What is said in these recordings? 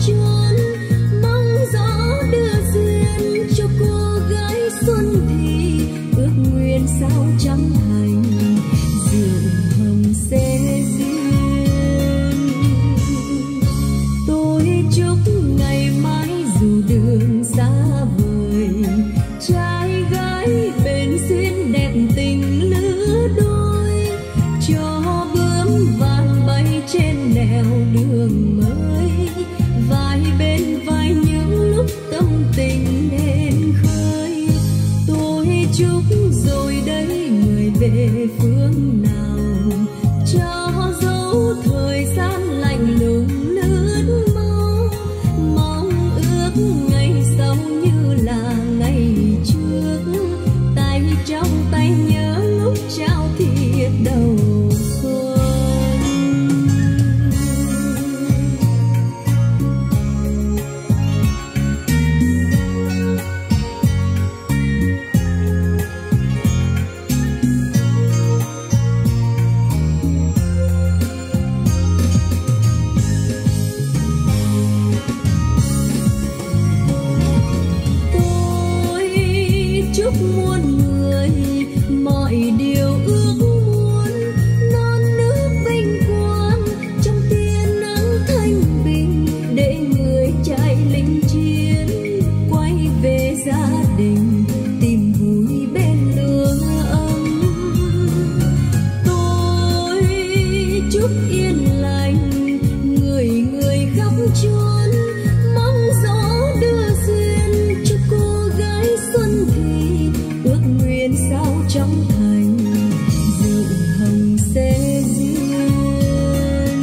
chốn, mong gió đưa duyên cho cô gái xuân thì ước nguyện sao chẳng thành, rượu hồng sẽ duyên. Tôi chúc ngày mai dù đường xa vời, trai gái bên duyên đẹp tình lứa đôi, cho bướm vàng bay trên nẻo đường mới, vai bên vai những lúc tâm tình nên khơi. Tôi chúc rồi đấy người về phương nào, cho dấu thời gian lạnh lùng lướt mau, mong ước ngày sau như là ngày trước, tay trong tay nhớ lúc trao thiệp đầu xuân. Chúc muôn người mọi điều ước muốn, non nước vinh quang trong tia nắng thanh bình, để người trai lính chiến quay về gia đình tìm vui bên lửa ấm. Tôi chúc yên lành người người khắp chốn, mong gió đưa duyên cho cô gái xuân thì ước nguyện sao trong thành, rượu hồng sẽ duyên.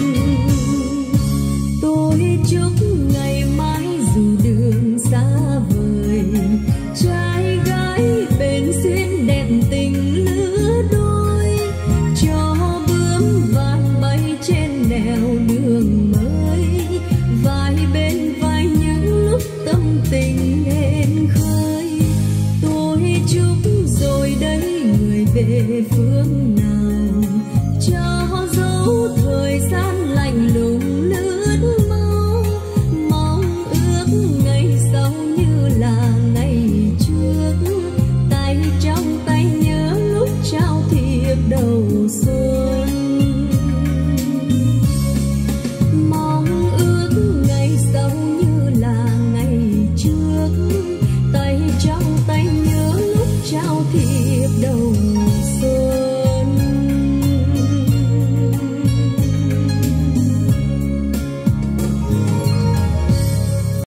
Tôi chúc ngày mai dù đường xa vời, trai gái bên duyên đẹp tình lứa đôi, cho bướm vàng bay trên nẻo đường mới, vai bên vai những lúc tâm tình nên khơi. Tôi chúc rồi đấy người về phương nào, cho dấu thời gian lạnh lùng lướt mau, mong ước ngày sau như là ngày trước, tay trong tay nhớ lúc trao thiệp đầu xuân.